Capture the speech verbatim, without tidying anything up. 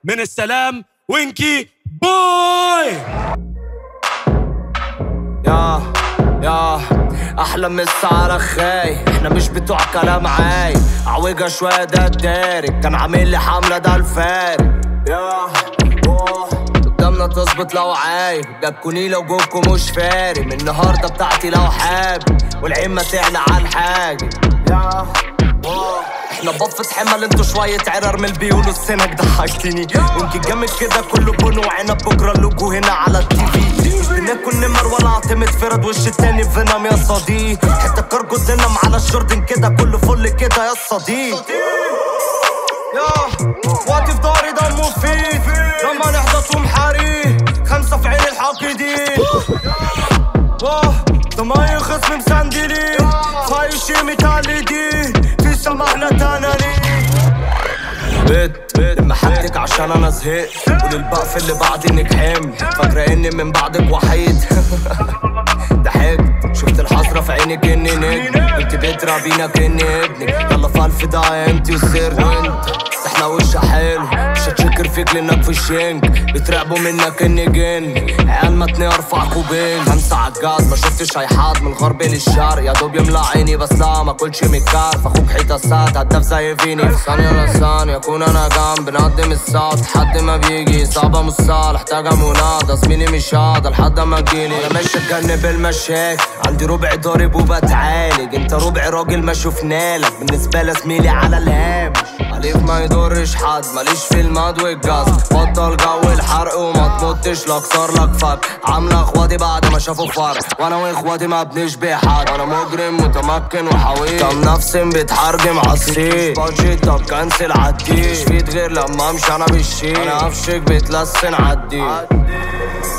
من السلام وينكي بوي. يا يا احلى من السعر خاي، احنا مش بتوع كلام عاي، عوجة شوية ده الدارك، كان عامل لي حملة ده الفارق. يا اوه قدامنا تظبط لو عايب، جابكوني لو جوبكم مش فارق، من النهارده بتاعتي لو حابب، والعين ما تعلى على الحاجب. يا اوه احنا بفة حمل انتو شوية عرر من البيقولوا السنك ضحكتني، وانكي جامد كده كله بن وعنب، بكرة اللوجو هنا على التي في، مش بناكل نمر ولا اعتمد فرد، وش التاني فينام يا صديق، حتى كارجو دينام على الشوردن كده كله فل كده يا صديق. يا وقتي في داري ده مفيد، لما نحدى طوم حريق خمسة في عين الحاقدين، واه ضماير خصم مسندلين، خايشي متعلدين في سماحنا تنانين. بيت لما حدك عشان انا زهقت، وللبقف اللي بعدي انك حمل، فاكرة اني من بعدك وحيد. ضحكت شفت الحسرة في عينك اني نجم، انت بترعبينا كاني ابنك، يلا في الف دعاية انتي وسرت انت، احنا وشها حلو مش هتشكر فيك لانك في الشنك، بترعبوا منك اني جن، عيال متني ارفع كوبين، خمسة عالجاز ما شفتش اي حد من الغرب للشرق، يا دوب يملى عيني بس لا ما كلش متكار، فاخوك حيطة سات هداف زي فيني، في ثانية لثانية اكون انا جنب بنقدم الساط، حد ما بيجي صعبة مش صالح محتاجة مناضة، زميلي مش هاضة لحد ما تجيلي، انا ماشي اتجنب المشاكل، عندي ربع ضارب وبتعالج، انت ربع راجل ما شفنالك، بالنسبة لي زميلي على الهامش، عليك ما يضرش حد، ماليش في الماد والجاز، بطل جو الحرق وما تموتش لاكسر لك فك، عاملة اخواتي بعد ما شافوا فرق، وانا واخواتي ما بنشبه حد، انا مجرم متمكن وحويط، كم نفس بتحرجم عالسيل، بادجت طب كنسل عالديل، مش فيت غير لما امشي انا بالشيل، انا قفشك بتلسن عالديل.